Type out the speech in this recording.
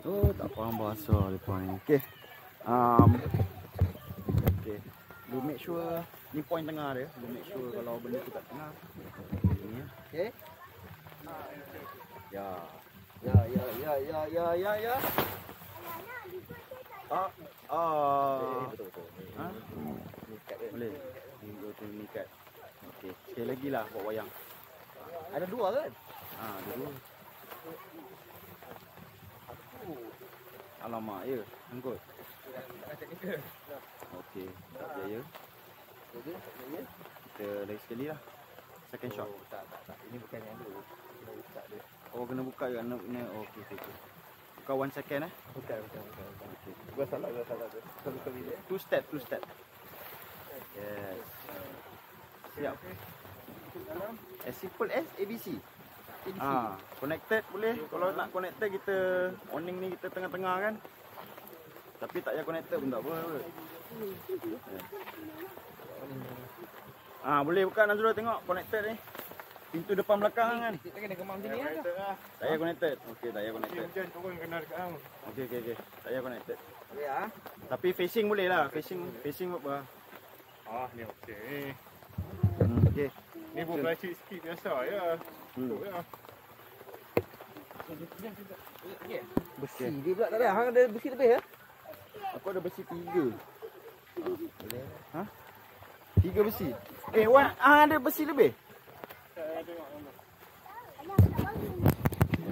Oh, tak faham bahasa depan ni. Okey. Okey. Lu make sure ni point tengah dia. Lu make sure kalau benda tu kat tengah. Ni ya. Okey. Ya. Ya. Betul. Ha? Boleh. Ni kat. Okey. Sekali lagi lah buat wayang. Ada dua kan? Ada dua. Alamak, ya. Angkut. Okey. Ya. Kita lagi sekali lah. Second shot. Tak. Ini bukan yang dulu. Kena buka dia. Oh, kena buka ke? Okey. Buka 1 second Bukan. Okey. Gua salah tu. Kalau kau bila. Two step. Yes. Siap. As simple as ABC. Connected boleh. Kalau nak connected kita awning ni kita tengah-tengah kan. Tapi tak payah connected pun tak apa. Boleh buka Nazrul tengok connected ni. Pintu depan belakang kan. Kita kena kemam sini lah. Tak payah connected. Okey, tak payah connected. Jangan turun kena dekat hang. Okey. Tak payah connected. Ya. Tapi facing boleh lah. Facing apa? Ni okey. Okey. Ni buat plastik sikit biasa ya. Betul ya. Besi dia pula tak ada. Hang ada besi lebih ya? Aku ada besi 3. Ha? 3 besi. Wan ada besi lebih? Saya tengok.